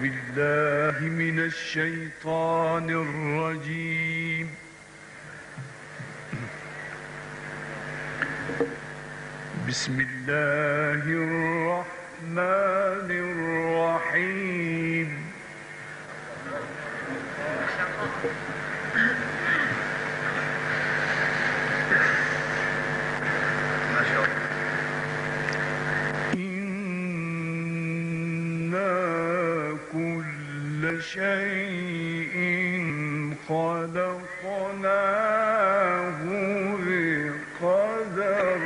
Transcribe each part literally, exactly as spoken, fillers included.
بالله من الشيطان الرجيم. بسم الله الرحمن الرحيم. شيء خلقناه بقدر.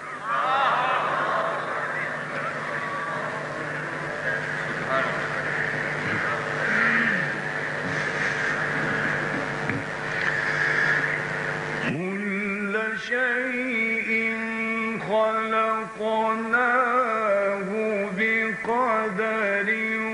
كل شيء خلقناه بقدر.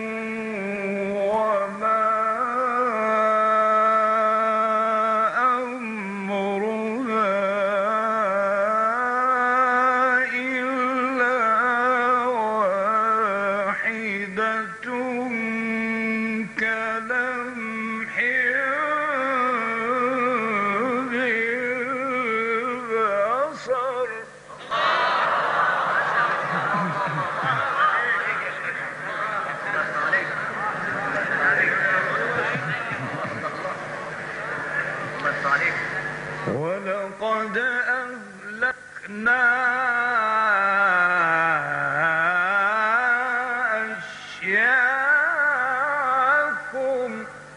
ولقد أهلكنا أشياءكم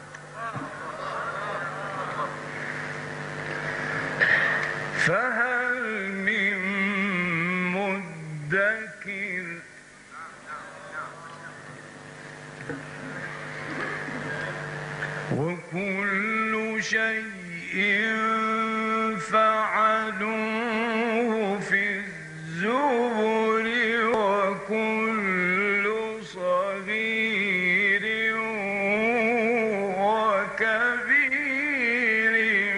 فهل من مدكر. وكل شيء فعلوه في الزبر. وكل صغير وكبير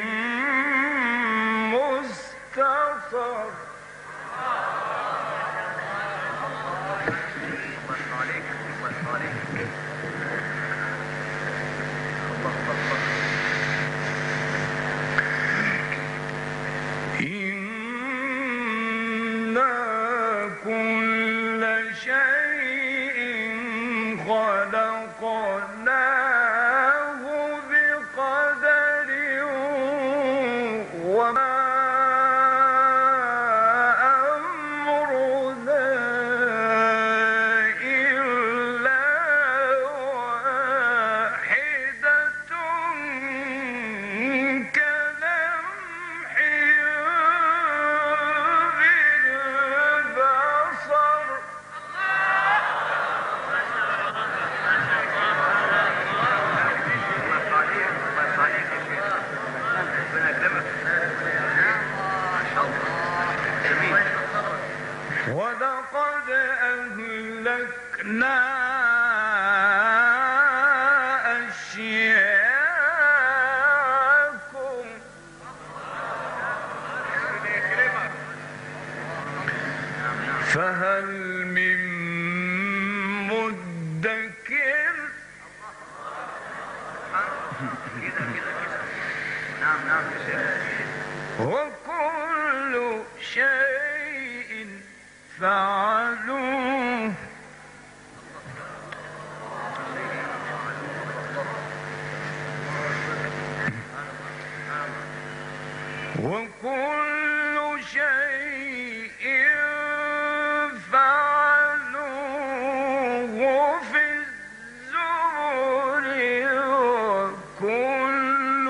مستطر. كل شيء خلقناه بقدر. وما أمرنا إلا واحدة كلمح بالبصر. ولقد أهلكنا أشياءكم فهل من مدكر. وكل شيء فعلوه وكل شيء فعلوه في الزبر. وكل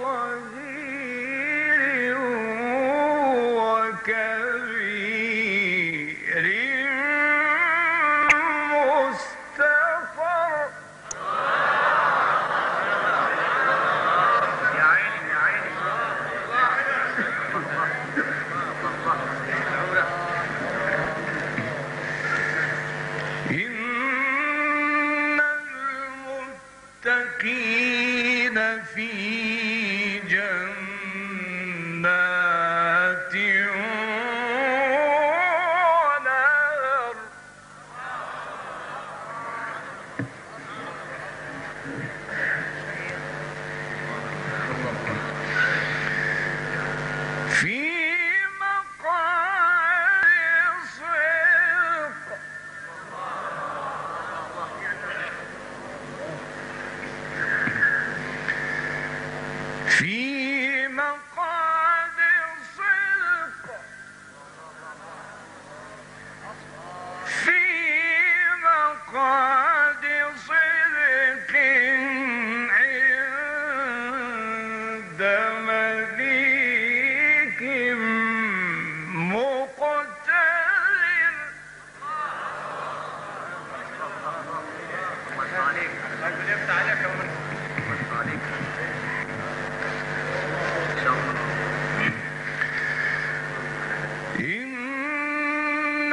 صغير وكبير مستطر. إن المتقين في جنات ونهر. في مقعد صدق في مقعد صدق عند مليك مقتدر. إن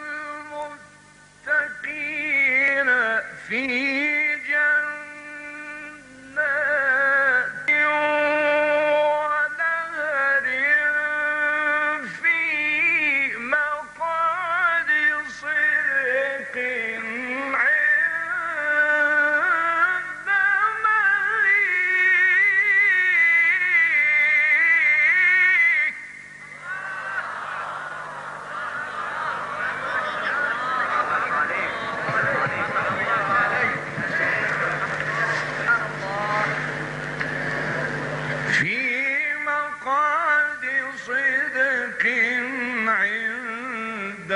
المتقين في جنات ونهر في مقعد صدق عند مليك. في مقعد صدق عند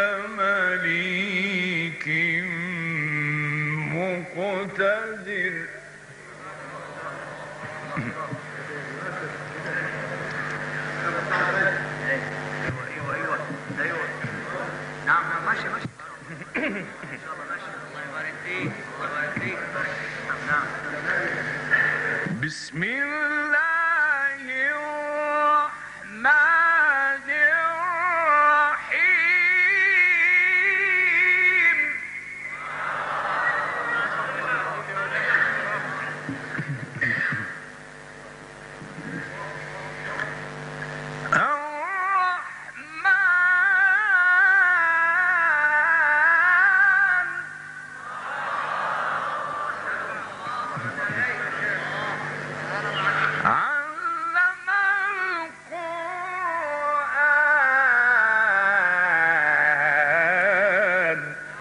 مليك مقتدر. ايوه ايوه ايوه نعم نعم ماشي ماشي ان شاء الله ماشي. الله يبارك فيك الله يبارك فيك. نعم. بسم الله الرحمن الرحيم. الرحمن علم القرآن.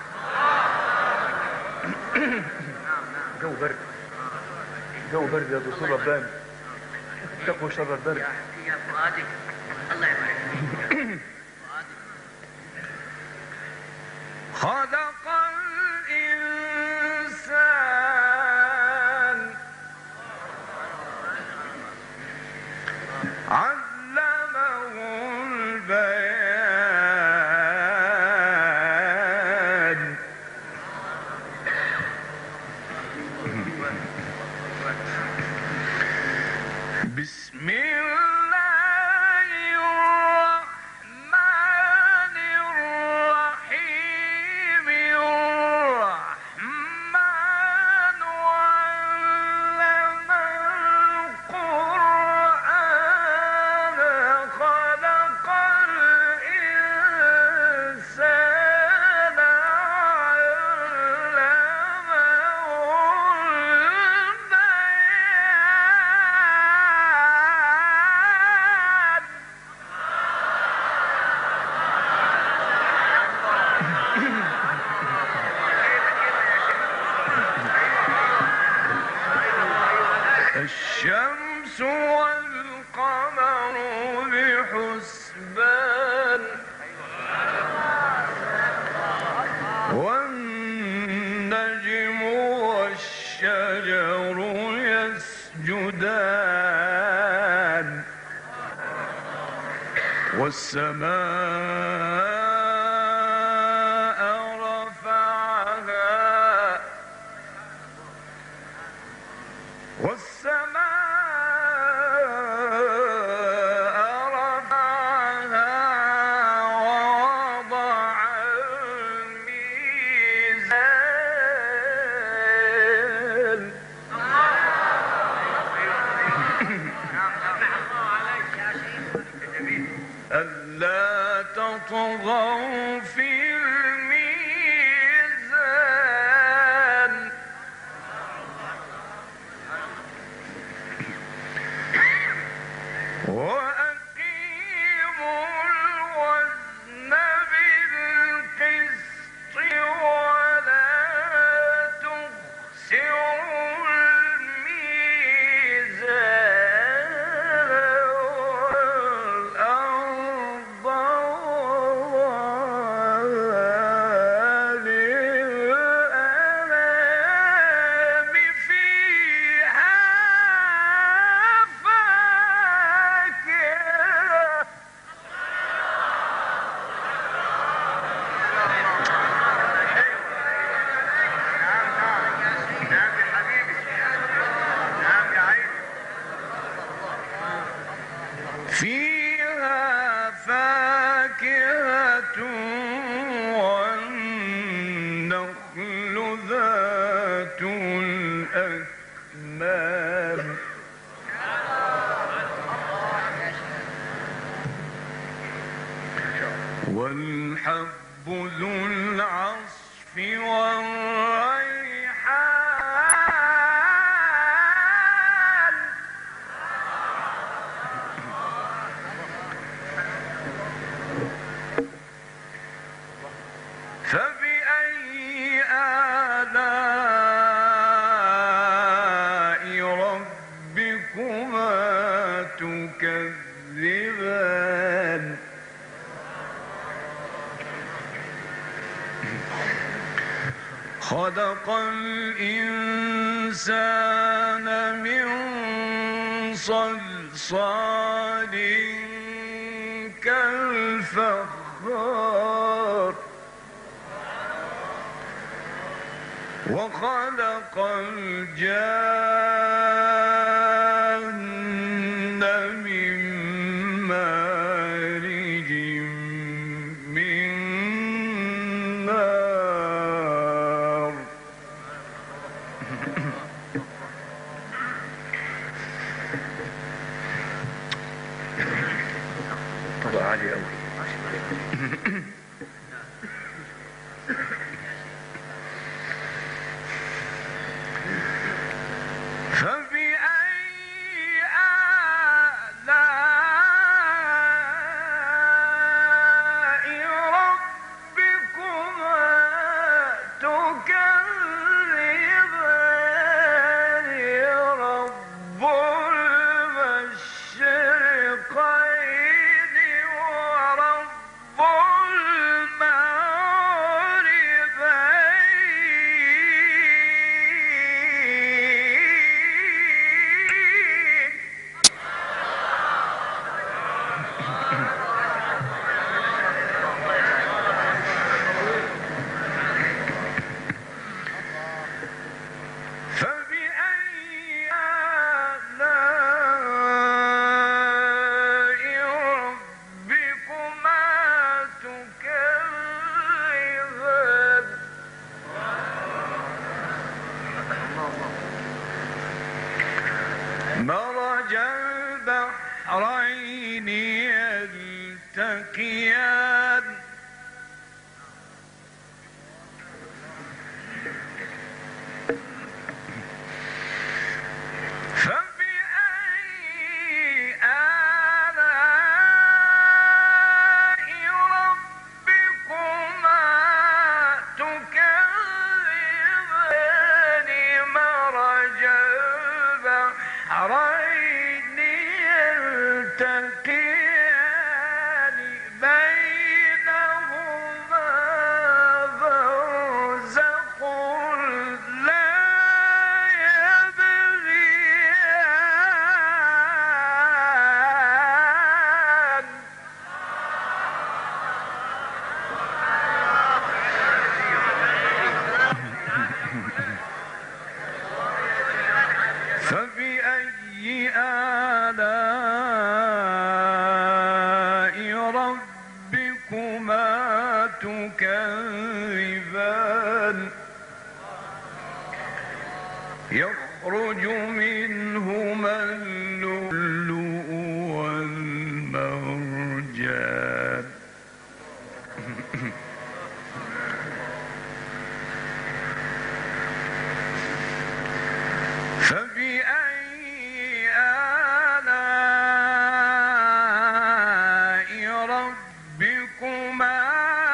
جو برد جو برد يا دكتور رباني، اتقوا شر البرد. يا يا فؤادك الله يبارك فيك. خلق الإنسان علمه البيان. بسم الله الرحمن الرحيم. الرحمن علم القرآن خلق الإنسان الشمس والقمر بحسبان والنجم والشجر يسجدان والسماء رفعها والسماء رفعها ووضع الميزان. ألا تطغوا في الميزان. وأقيموا الوزن بالقسط ولا تخسروا الميزان. الأكمام والحب ذو العصف والريحان فبأي آلاء ربكما تكذبان خلق الإنسان من صلصال كالفخار وخلق الجان من مارج من نار طبعا عالي أوي. فبأي آلاء ربكما تكذبان رب المشرقين ورب المغربين فبأي آلاء ربكما تكذبان مرج البحرين يلتقيان فبأي آلاء ربكما تكذبان مرج البحرين يلتقيان بينهما برزخ لا يبغيان فبأي آلاء ربكما تكذبان يخرج منهما اللؤلؤ والمرجان فبأي آلاء ربكما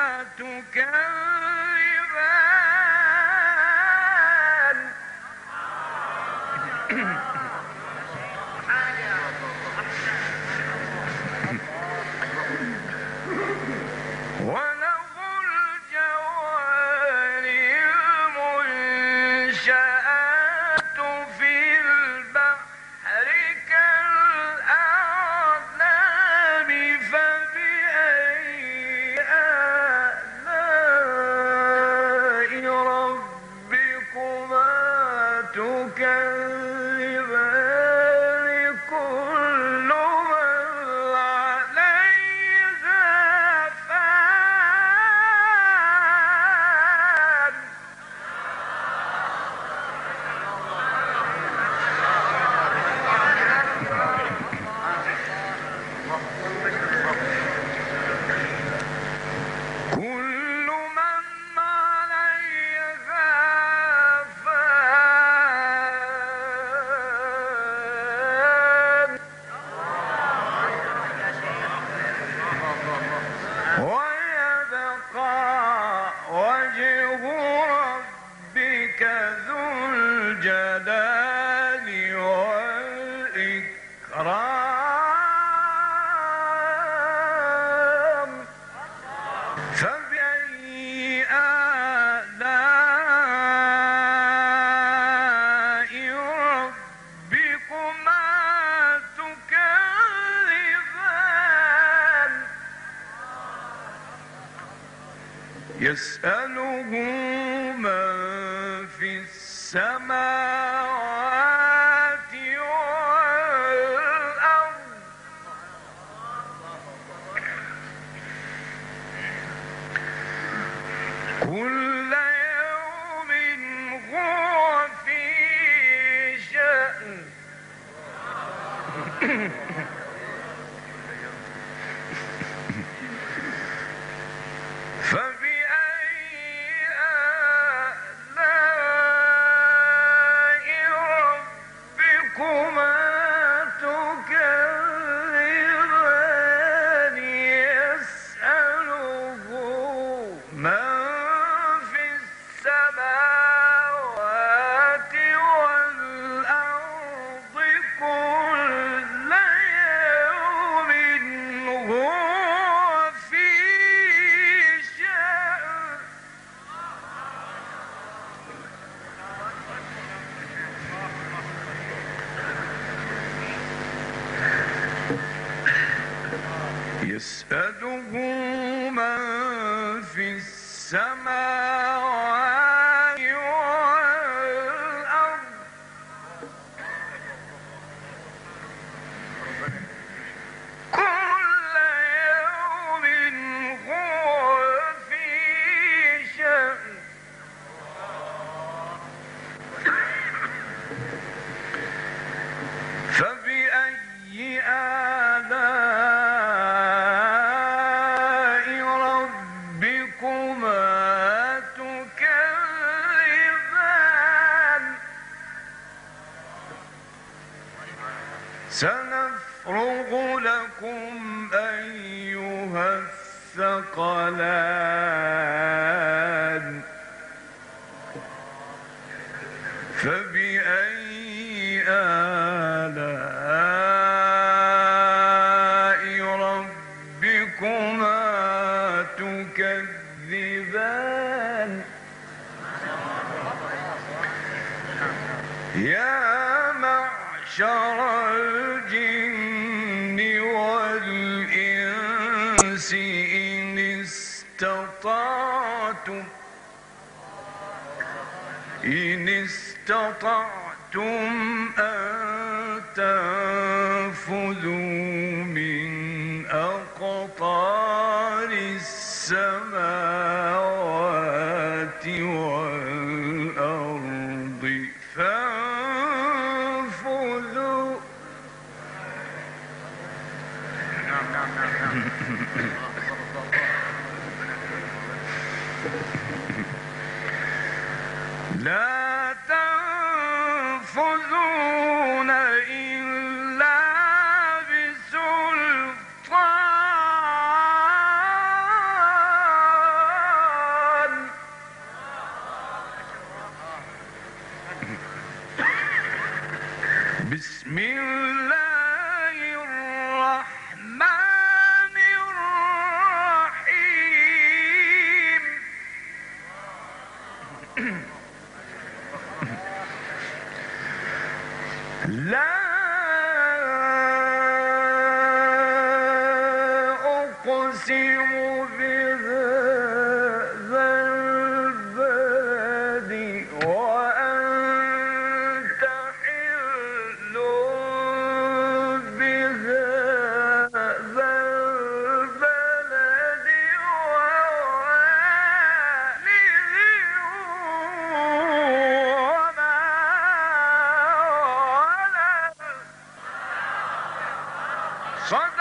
تكذبان وله الجوار المنشآت في البحر كالأعلام فبأي آلاء ربكما تكذبان كل من عليها فان الجلال والإكرام فبأي آلاء ربكما تكذبان يسأله من في السماوات والأرض كل يوم هو في شأن يسأله من في السماوات والأرض كل يوم هو في شأن فبأي آلاء ربكما تكذبان سنفرغ لكم أيها الثقلان فبأي آلاء ربكما تكذبان يا معشر الجن والإنس إن استطعتم إن استطعتم أن تنفذوا من أقطار السماوات والأرض فانفذوا لا تنفذون إلا بسلطان بسم الله الرحمن الرحيم لا أقسم بهذا البلد وأنت حل بهذا البلد ووالد وما ولد صدق